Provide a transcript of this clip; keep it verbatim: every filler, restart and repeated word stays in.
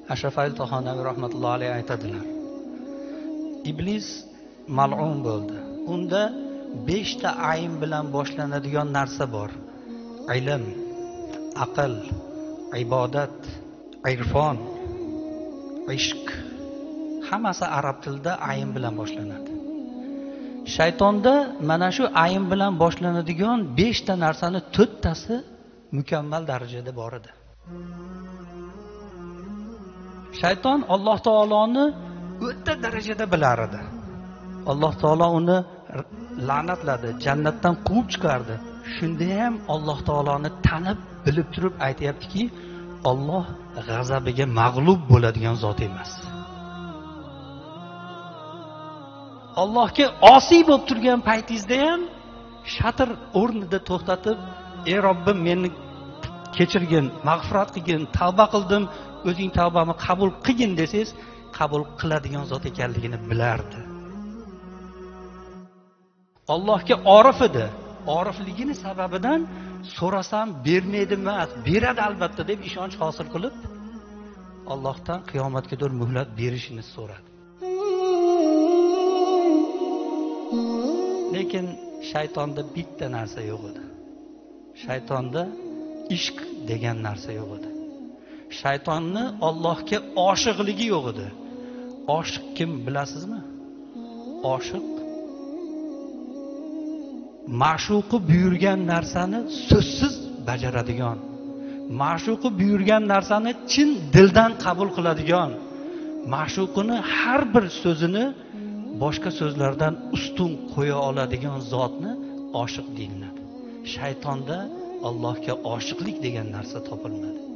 Ashrafayl Tohanaviy rahmatullohi alayhi aytadilar. Iblis mal'un bo'ldi. Unda beshta ayn bilan boshlanadigan narsa bor. Ilm, aql, ibodat, irfon, ishq. Hammasi arab tilida ayn bilan boshlanadi. Shaytonda mana shu ayn bilan boshlanadigan beshta narsani to'rttasi mukammal darajada bor edi. Shayton Alloh taoloni o'ta darajada bilar edi. Alloh taolo uni la'natladi, jannatdan quvib chiqardi. Shunda ham Alloh taoloni tanib, bilib turib aytayaptiki, Alloh g'azabiga mag'lub bo'ladigan zot emas. Allohga osiy bo'lib turgan paytingizda ham shatr o'rnida to'xtatib, "Ey Robbim, meni kechirgin, mag'firat qilgin, tavba qildim, o'zing tavbamni qabul qilgin" desangiz, qabul qiladigan zot ekanligini bilardi. Allohga orif edi. Orifligini sababidan so'rasam bermaydi emas, beradi albatta deb ishonch hosil qilib, Allohdan qiyomatgacha muhlat berishini so'radi. Lekin shaytonda bitta narsa yo'q edi. Shaytonda ishq degan narsa yo'q edi. Shaytonni Allohga oshiqligi yo'q edi. Oshiq kim bilasizmi? Oshiq ma'shuqi buyurgan narsani so'zsiz bajaradigan, ma'shuqi buyurgan narsani chin dildan qabul qiladigan, ma'shuqini har bir so'zini boshqa so'zlardan ustun qo'ya oladigan zotni oshiq deyiladi. Shaytonda Allohga oshiqlik degan narsa topilmadi.